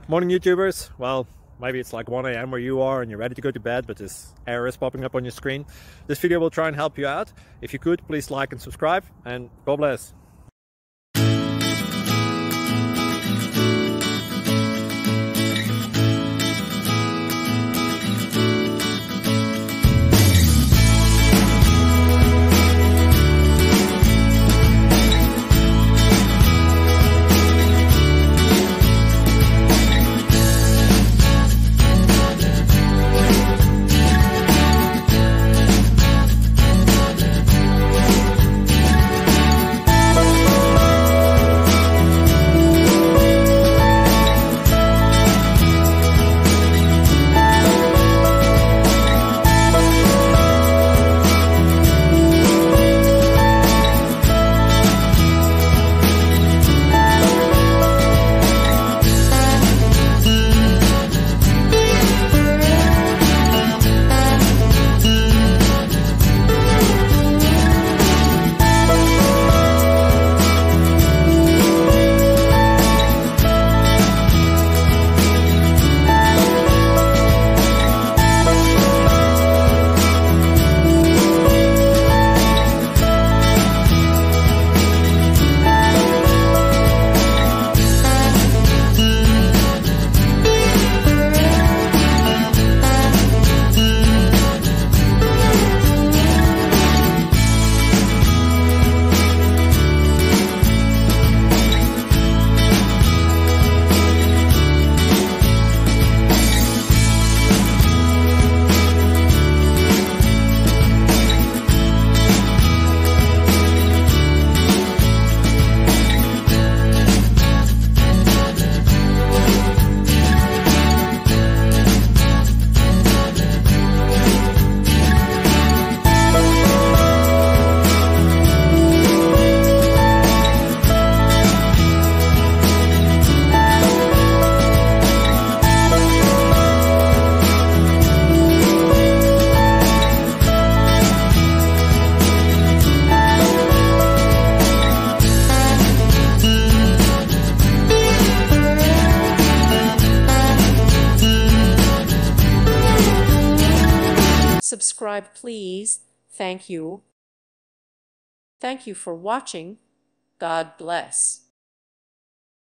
Morning YouTubers. Well, maybe it's like 1 a.m. where you are and you're ready to go to bed, but this error is popping up on your screen. This video will try and help you out. If you could, please like and subscribe, and God bless. Subscribe, please. Thank you. Thank you for watching. God bless.